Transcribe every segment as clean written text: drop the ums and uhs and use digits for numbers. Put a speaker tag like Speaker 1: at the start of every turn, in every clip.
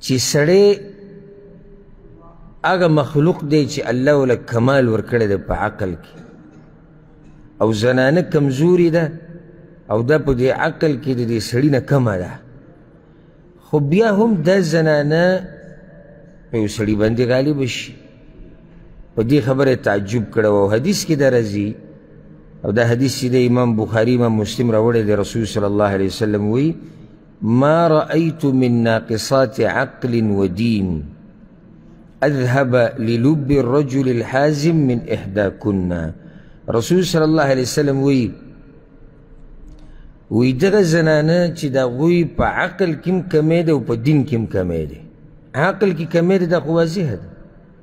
Speaker 1: چې سړی هغه مخلوق دی چې الله وله کمال ورکړی دی په عقل کې او زنانه کمزوري ده او دا په دې عقل کې د دې سړي نه کمه ده، خو بیا هم دا زنانه په یو سړي باندې غالبه شي. په دې خبره تعجب کړی او حدیث کې دا راځي، او دا حدیث چې د امام بخاري امام مسلم راوړی دی، رسول صلی الله علیه وسلم وی ما رأيت من ناقصات عقل ودين أذهب للب الرجل الحازم من إحداكن. رسول صلی الله علیه وسلم وی دغه زنانه چې د هغوی په عقل کې هم کمی ده او په دین کې هم کمی ده. عقل کې کمی ده دا خو واضحه ده.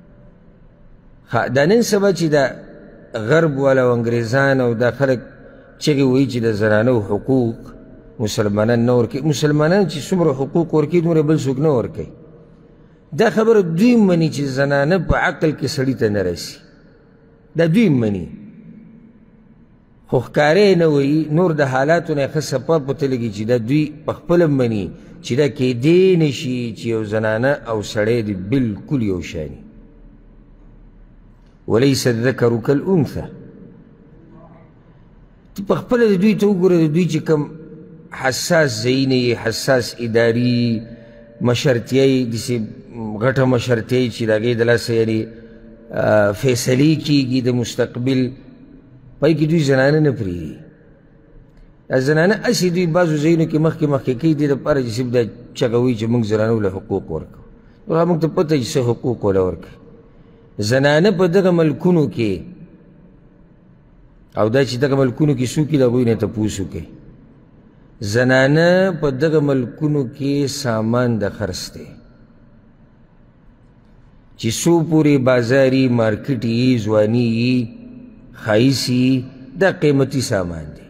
Speaker 1: دا نن سبا چې دا غرب والا او انګریزان او دا خلک چغې وایي چې د زنانو حقوق مسلمانان نه ورکوي، مسلمانان چې څومره حقوق ورکوي دومره بل څوک نه ورکوي. دا خبره دوی مني چې زنانه په عقل کې سړي ته نه رسي، دا دوی مني، خو ښکاره یې نه وایي. نور د حالاتو نه یې ښه صفا پته لګي چې دا دوی په خپله مني چې دا کیدی نه شي چې یو زنانه او سړی دې بلکل یو شاني. وليس الذكر كالأنثى. ته په خپله د دوی ته وګوره، د دوی چې کوم حساس ځایونه یې، حساس اداري مشرتیه یې، داسې غټه مشرتیه چې د هغې د لاسه یعنې فیصلې کېږي د مستقبل، پای کې دوی زنانه نه پرېږدي. دا زنانه هسې دوی بعضو ځایونو کې مخکې کوي دې دپاره چې صرف دا چغه وایي چې موږ زنانو له حقوق ورکوو. نو موږ ته پته چې څه حقوق وله ورکوي. زنانه په دغه ملکونو کې او دا چې دغه ملکونو کې څوک دي د هغوی نه تپوس وکړئ. زنانه په دغه ملکونو کې سامان د خرڅ دی چې څو پورې بازاري مارکیټ یي، ځواني یي، ښایست یي، دا قیمتي سامان دی.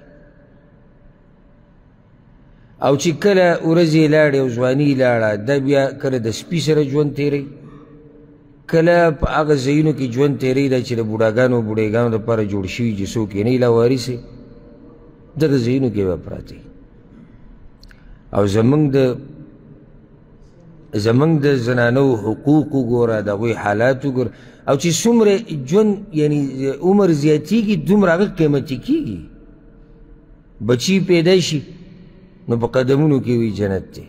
Speaker 1: او چې کله ورځ یې لاړې او ځواني یې لاړه، دا بیا کله د سپي سره ژوند تېروي، کله په هغه ځایونو کې ژوند تېروي دا چې د بوډاګانو او بوډېګانو دپاره جوړ شوي چې څوک یې نه وي لاوارثې، دغه ځایونو کې به پراته او زمونږ د زنانو حقوق وګوره، د هغوی حالات وګوره، او چې څومره ژوند یعنې عمر زیاتېږي دومره هغه قیمتي کېږي. بچي پیدا شي نو په قدمونو کې وي جنت دی،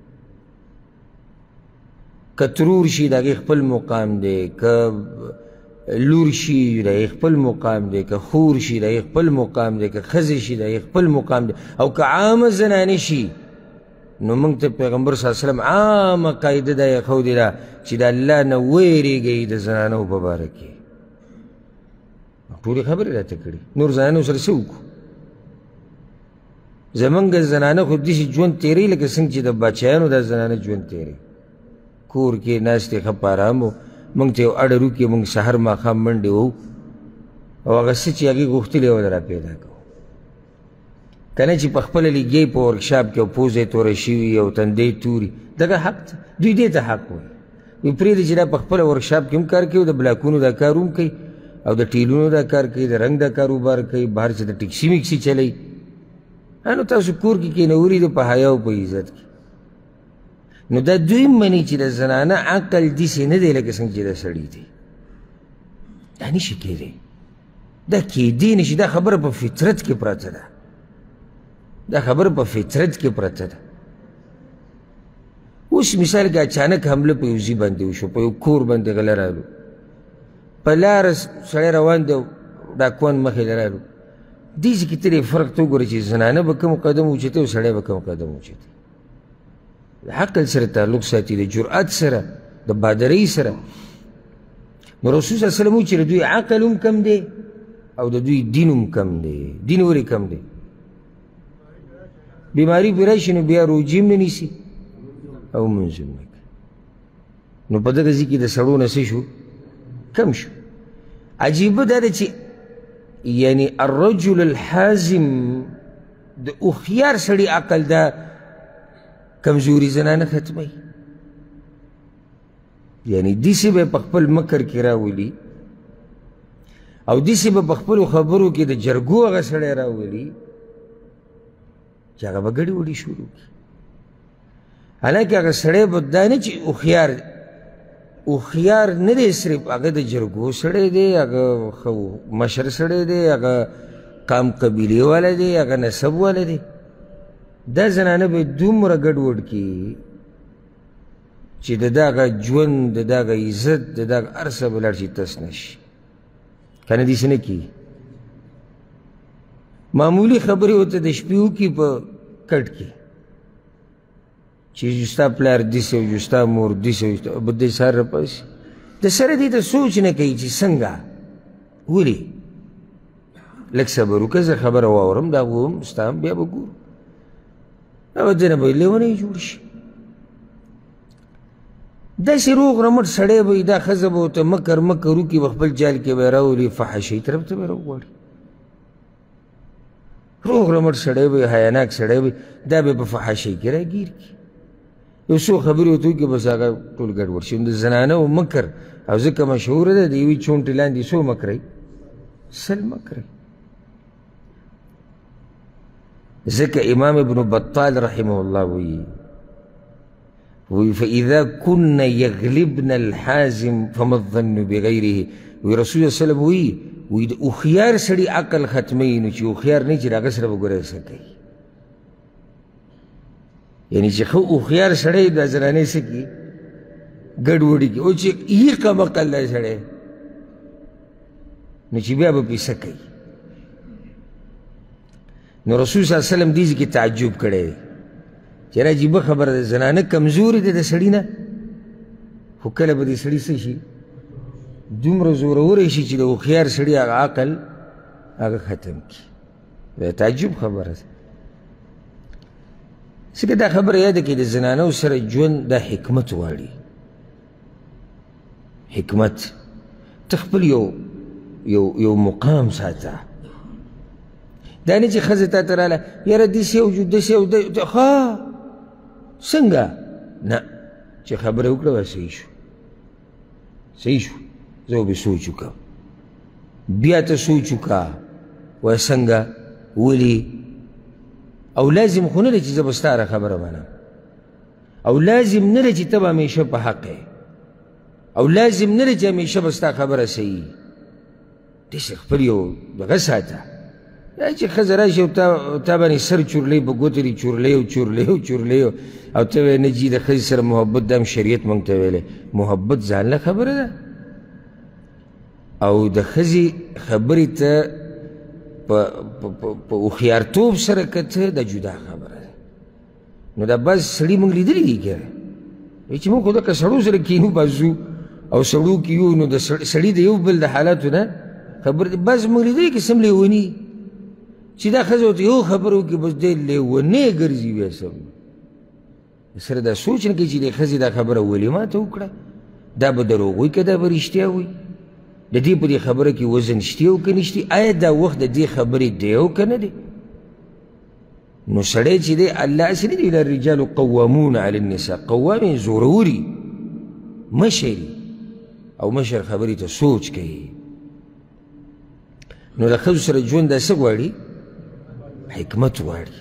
Speaker 1: که ترور شي د هغې خپل مقام دی، که لور شي د هغې خپل مقام دی، که خور شي د هغې خپل مقام دی، که ښځې شي د هغې خپل مقام دی، او که عامه زنانې شي نو موږ ته پیغمبر صلی الله علیه وسلم عامه قاعده دا یې ښودې ده چې د الله نه ویرېږئ د زنانو په باره کې. ټولې خبرې راته کړي، نور زنانو سره څه وکړو؟ زمونږ زنانه خو داسې ژوند تېروي لکه څنګه چې د بچیانو دا زنانه ژوند تېروي. کور کې ناستې ښه په ارام و، موږ ته یو اډر وکړي، موږ سهار ماښام منډې وو او هغه څه چې هغې غوښتلي وه را پیدا کوو. که نه چې په خپله لګیې په ورکشاپ کې او پوزه یې توره شوي او تندی توري، دغه حق ته دوی دې ته حق وایي. وایي پرېږدي چې دا په خپله ورکشاپ کې هم کار کوي او د بلاکونو دا کار هم کوي او د ټیلونو دا کار کوي، د رنګ دا کاروبار کوي، بهر چې د ټکسي مکسي چلوي. نو تاسو کور کې کېنولي دي په حیا او په عزت کې. نو دا دوی مني چې د زنانه عقل داسې نه دی لکه څنګه چې د سړي دی. دا نشي کېدی، دا کېدی نشي. دا خبره په فطرت کې پرته ده، دا خبره په فطرت کې پرته ده. اوس مثال کې اچانک حمله په یو ځي باندې وشو، په یو کور باندې غله رالو، په لاره سړی روان دی او ډاکوان مخې له رالو. دې ځای کې ته یې فرق ته وګوره چې زنانه به کوم قدم اوچتوي او سړی به کوم قدم اوچتوي. د عقل سره تعلق ساتي، د جرأت سره، د بادرۍ سره. نو رسول صلی الله علیه وسلم وایي چې د دوی عقل هم کم دی او د دوی دین هم کم دی. دین ولې کم دی؟ بیماري پرې راشي نو بیا روجې هم نه نیسي او لمونځ هم نه کوي. نو په دغه ځای کې د سړو نه څه شو؟ کم شو. عجیبه دا ده چې یعنی الرجل الحازم، د هوښیار سړي عقل دا کمزوري زنانه ختموي. یعنی داسې به په خپل مکر کې راولي او داسې به په خپلو خبرو کې د جرګو هغه سړی راولي چې هغه به ګډې وډې شروع کړي. حالانکه هغه سړی به دا نه چې هوښیار نه دی، صرف هغه د جرګو سړی دی، هغه مشر سړی دی، هغه قام قبیلې والا دی، هغه نسب والا دی. دا زنانه به دومره ګډوډ کړي چې د ده هغه ژوند، د ده هغه عزت، د ده هغه هر څه به لاړ شي، تس نه شي. که نه داسې نه کېږي. معمولي خبرې ورته د شپې وکړي په کټ کې چې ستا پلار داسې او ستا مور داسې به دی سهار راپاسي، د سره دې ته سوچ نه کوي چې څنګه، ولې لږ صبر وکړه، زه خبره واورم، دا ووم ستا هم بیا به ګورو. او دې نه به لیونی جوړ شي. داسې روغ رمټ سړی به وي، دا ښځه به ورته مکر وکړي، په خپل جال کې به یې راولي، فحاشۍ طرف ته به یې راوغواړي. روغ رمټ سړی به وي، حیاناک سړی به وي، دا به یې په فحاشۍ کې راګیر کړي. یو څو خبرې ورته وکړي، بس هغه ټول ګډوډ شي. د زنانه و مکر او ځکه مشهوره ده، د یوې چونټې لاندې څو مکرئ؟ 100 مکرئ. ځکه امام ابن بطال رحمه الله وی فإذا كن يغلبن الحازم فما الظن بغيره. وی رسول الله صلی الله علیه وسلم وی د هوښیار سړي عقل ختموي، نو چې هوښیار نه چې د هغه سره به ګوره څه کوي. یعنی چې ښه هوښیار سړی دا زنانې څه کړي؟ ګډوډي کړي. او چې یې کم عقل دی سړی، نو چې بیا به پرې څه کوي. نو رسول صلی الله علیه وسلم دې کې تعجب کړی دی چې عجیبه خبره ده، زنانه کمزورې ده د سړي نه، خو کله به دې سړي څه شي؟ دومره زوروری شي چې د هوښیار سړي هغه عقل هغه ختم کړي. دا تعجب خبره ده. ځکه دا خبره یاده کړي، د زنانو سره ژوند دا حکمت غواړي. حکمت ته خپل یو مقام ساته. دا نه چې ښځه تا ته راله، یاره داسې یو داسې یو ښه څنګه، نه، چې خبره وکړه وایي صحیح شو، صحیح شو، زه به سوچ وکړم. بیا ته سوچ وکړه، وایي څنګه، ولې، او لازم خو نه دی چې زه به ستا هره خبره منم، او لازم نه دی چې ته به همیشه په حق یې، او لازم نه دی چې همیشه به ستا خبره صحیح. داسې خپل یو دغه ساته. دا چې ښځه راشي او تا باندې سر چورلی په ګوتې دې چورلی او ته وایې نه جي د ښځې سره محبت، دا هم شریعت موږ ته ویلی. محبت ځانله خبره ده، او د ښځې خبرې ته په هوښیارتوب سره کته دا جدا خبره ده. نو دا بعض سړي موږ لیدلي دي که چې موږ خو دکه سړو سره کینو بازو او سړو کې یو، نو د سړي د یو بل د حالاتو نه خبر دي. بعض موږ لیدلي که سم لیوني چې دا ښځه ورته یو خبره وکړي، بس دی لیونی ګرځي بیا سم سره دا سوچ نه کوي چې د ښځې دا خبره ولې ماته وکړه، دا به دروغ وي که دا به رښتیا وي، د دې په دې خبره کې وزن شته او که نشته، آیا دا وخت د دې خبرې دی او که نه دی. نو سړی چې دی الله هسې نه دی ویلي الرجال قوامون علی النساء، قوام یې زوروري، مشر او مشر خبرې ته سوچ کوي. نو د ښځو سره ژوند دا څه غواړي؟ حکمت غواړي،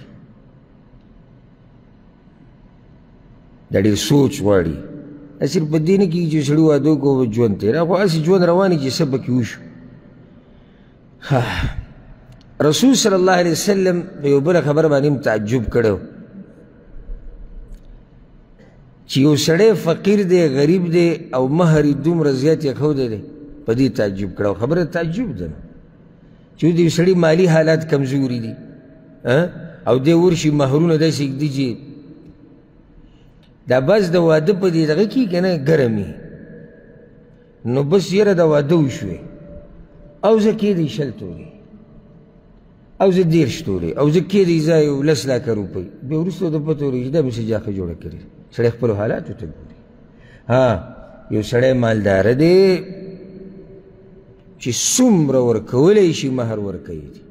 Speaker 1: دا ډېر سوچ غواړي. صرف په دې نه کېږي چې سړي واده وکړو ژوند تېره، خو هسې ژوند روان چې څه پکې وشو. رسول صلی الله علیه وسلم په یو بله خبره باندې هم تعجب کړی چې یو سړی فقیر دی، غریب دی، او مهر یې دومره زیات یې ښودی دی، په دې تعجب کړی. خبره تعجب ده چې د یو سړي مالي حالات کمزوري دي، او دی ورشي مهرونه داسې ږدي چې دا بس د واده په دې دغه کې که نه ګرم وي، نو بس یاره د واده وشوې، او زه کېدی 100 تورې، او زه 30 تورې، او زه کېدی ځای 10 لکه روپۍ. بیا وروسته ورته پته ورغلي چې دا مې څه جاښه جوړه کړې. سړی خپلو حالاتو ته ګوري. یو سړی مالداره دی چې څومره ورکولی شي مهر ورکوي دي.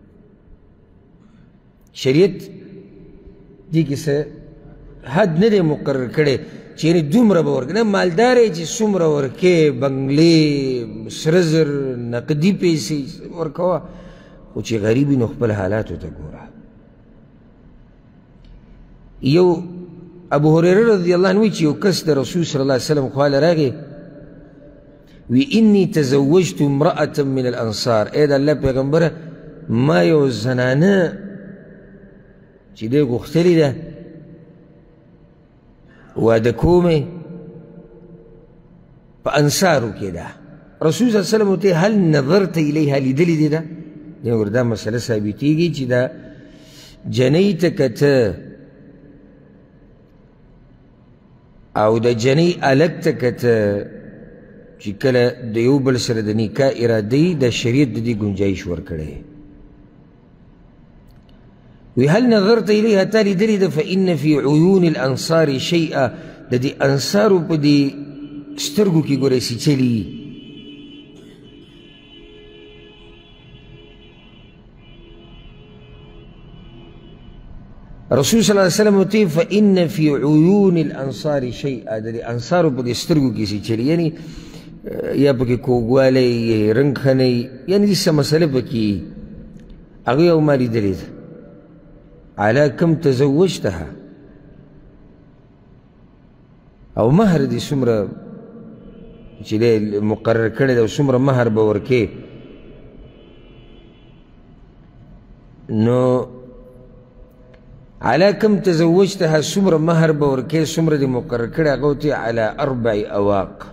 Speaker 1: شریعت دې کې څه حد نه دی مقرر کړی چې یعنې دومره به ورکوي، نه، مالدار یې چې څومره ورکوې، بنګلې، سره زر، نقدي پیسې ورکوه، خو چې غریب وي نو خپل حالاتو ته ګوره. یو ابو هريره رضی الله عنه چې یو کس د رسول صلی الله علیه وسلم خواله راغی وی انی تزوجت امرأة من الانصار، ای د الله پیغمبره ما یو زنانه چې دی غوښتلې ده واده کومې په انصارو کې ده. رسول صلی الله علیه وسلم ورته هل نظرت الیها، لیدلې دې ده؟ دې ور دا مسله ثابتېږي چې دا جنۍ ته کته او د جنۍ الک ته کته چې کله د یو بل سره د نکاح اراده یي د شریعت د دې ګنجایش ورکړی. وی هل نظرت الیها، تا لیدلې ده؟ فإن فی عیون الانصار شیئا، د دې انصارو په دې سترګو کې ګورئ چې چلي. رسول صلی الله علیه وسلم ورته فإن فی عیون الانصار شیئا، د دې انصارو په دې سترګو کې چې چلي، یعنی یا پکې کوږوالی یا رنګ ښنی، یعنې داسې مسله پکې هغه یو ما لیدلې ده. على كم تزوجتها، او مهر دې څومره چې دی مقرر کړی دی او څومره مهر به ورکې. نو على كم تزوجتها، څومره مهر به ورکې، څومره دې مقرر کړی، هغه ورته على 4 أواق،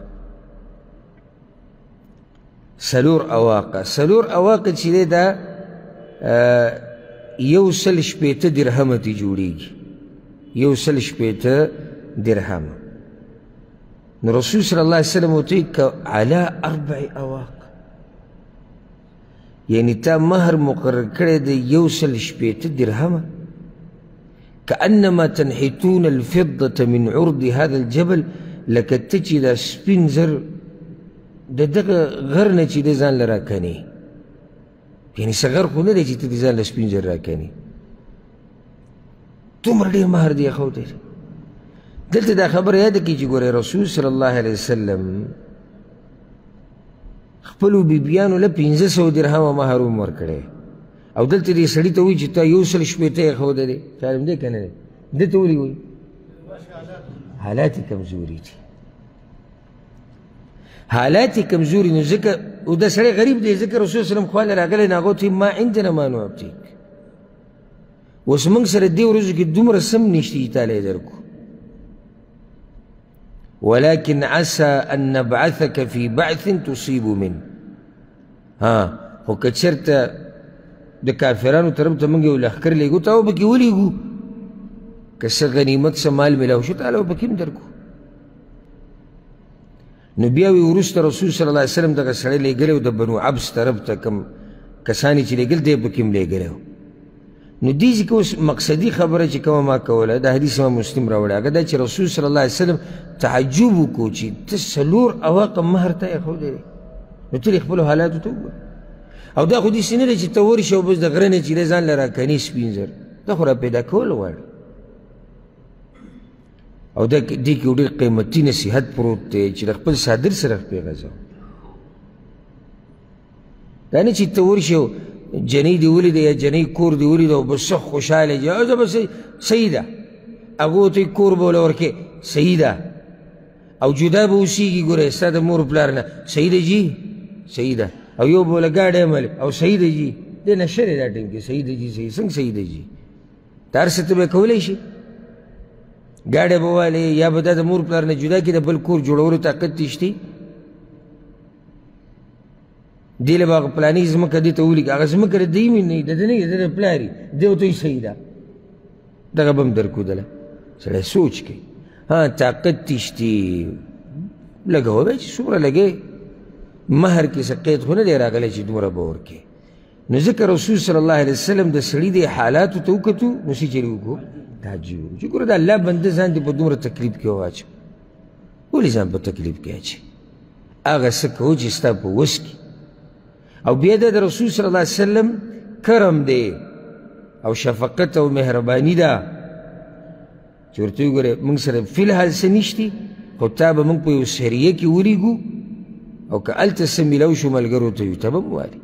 Speaker 1: 4 أواق. 4 أواق چې دی دا 160 درهمه تی جوړیږي، 160 درهمه. نو رسول صلی الله علیه وسلم ورته على 4 أواق، یعنی تا مهر مقرر کړی دی 160 درهمه. كأنما تنحتون الفضة من عرض هذا الجبل، لکه ته چې دا سپین زر د دغه غر نه چې دی ځان له راکنې، یعنې څه غر خو نه دی چې ته دې ځان له سپین زر راکنې. دومره ډېر مهر دی ایښودی. دلته دا خبره یاده کړي چې ګورئ رسول صلی الله علیه وسلم خپلو بیبیانو له 500 درهمه مهر هم ورکړی، او دلته دې سړي ته وایي چې تا 160 ایښودی دی. خیال هم دی که نه دی؟ ده ته ولې وایي؟ حالات یې کمزوري دي، حالات یې کمزوري. نو ځکه او دا سړی غریب دی، ځکه رسول صلی الله علیه وسلم خواله راغلی نو هغه ورته ما عندنا ما نعطیک. اوس موږ سره دې ورځو کې دومره سم نشته چې تاله یې درکړو. ولكن عسى أن نبعثك في بعث تصيب منه. خو که چېرته د کافرانو طرف ته موږ یو لښکر لېږو تا به پکې ولېږو، که څه غنیمت څه مال میلاو شو تاله به پکې هم درکړو. نو بیا وی وروسته رسول صلی الله علیه وسلم دغه سړی لېږلی و د بنو عبس طرف ته کوم کسان یې چې لېږل دی پکې هم لېږلی و. نو دې ځکه اوس مقصدي خبره چې کومه ما کوله د حدیث امام مسلم راوړی هغه دا چې رسول صلی الله علیه وسلم تعجب وکړو چې ته 4 أواق مهر ته ایښودی دی. نو ته خپلو حالاتو ته وګوره. او دا خو داسې نه دی چې ته ورشې او بس د غره نه چې دی ځان له راکنې سپین زر، دا خو را پیدا کول غواړي. او دې کې یو ډېر قیمتي نصیحت پروت دی چې د خپل صادر سره پرې غځوه. دا نه چې ته ورشې او جنۍ دې ولیده یا جنۍ کور دې ولیده او بس ښه خوشحاله دي او زه به صحیح ده، هغه ورته کور به وله ورکې صحیح ده، او جدا به اوسېږي ګوره ستا د مور پلار نه صحیح ده جي صحیح ده، او یو به وله ګاډی عمل او صحیح ده جي، دې نشه دی دا ټیم کې صحیح ده جي صحیح څنګه صحیح ده جي؟ دا هر څه ته به یې کولی شي؟ ګاډی به والې یا به دا د مور پلار نه جدا کړي د بل کور جوړولو طاقت دې شته؟ دې له به هغه پلاني ځمکه دې ته ولیږي، هغه ځمکه د دوی نه وي، د ده نه وي، د ده پلار وي، دې ورته وایي صحیح ده، دغه به هم درکودله. سړی سوچ کوي. طاقت دې شتې لګوه بیا چې څومره لګې، مهر کې څه قید خو نه دی راغلی چې دومره به ورکې. نو ځکه رسول صلی الله علیه وسلم د سړي دې حالاتو ته وکتو نو څه چېرې وکړو؟ تعجب وکړو چې ګوره د الله بنده ځان دې په دومره تکلیف کې واچو. ولې ځان په تکلیف کې اچوي؟ هغه څه کوو چې ستا په وس کې. او بیا د رسول صلی الله علیه وسلم کرم دی او شفقت او مهرباني ده چې ورته وګورې موږ سره فی الحال څه نشتي، خو تا به موږ په یو سریه کې ولیږو او که هلته څه میلاو شو ملګرو ته وي ته به هم والي.